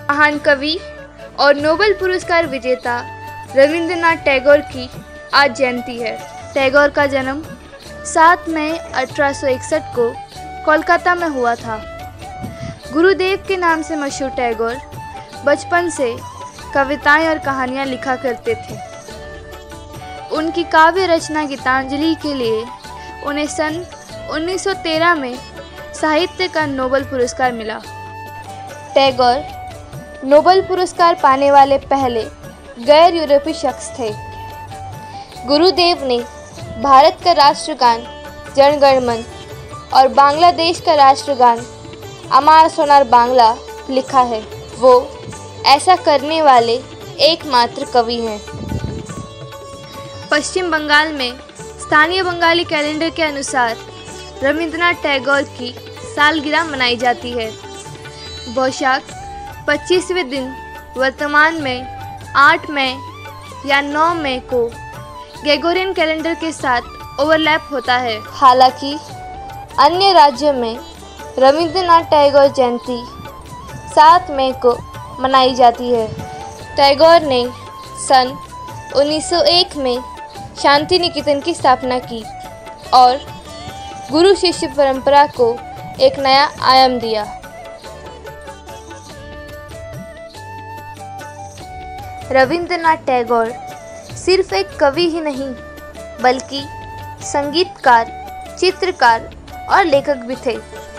महान कवि और नोबेल पुरस्कार विजेता रविंद्रनाथ टैगोर की आज जयंती है। टैगोर का जन्म 7 मई 1861 को कोलकाता में हुआ था। गुरुदेव के नाम से मशहूर टैगोर बचपन से कविताएं और कहानियां लिखा करते थे। उनकी काव्य रचना गीतांजलि के लिए उन्हें सन 1913 में साहित्य का नोबेल पुरस्कार मिला। टैगोर नोबेल पुरस्कार पाने वाले पहले गैर यूरोपीय शख्स थे। गुरुदेव ने भारत का राष्ट्रगान जन गण मन और बांग्लादेश का राष्ट्रगान अमार सोनार बांग्ला लिखा है। वो ऐसा करने वाले एकमात्र कवि हैं। पश्चिम बंगाल में स्थानीय बंगाली कैलेंडर के अनुसार रविंद्रनाथ टैगोर की सालगिरह मनाई जाती है। वैशाख 25वें दिन वर्तमान में 8 मई या 9 मई को ग्रेगोरियन कैलेंडर के साथ ओवरलैप होता है। हालांकि अन्य राज्यों में रविंद्रनाथ टैगोर जयंती 7 मई को मनाई जाती है। टैगोर ने सन 1901 में शांति निकेतन की स्थापना की और गुरु शिष्य परंपरा को एक नया आयाम दिया। रविंद्रनाथ टैगोर सिर्फ एक कवि ही नहीं बल्कि संगीतकार, चित्रकार और लेखक भी थे।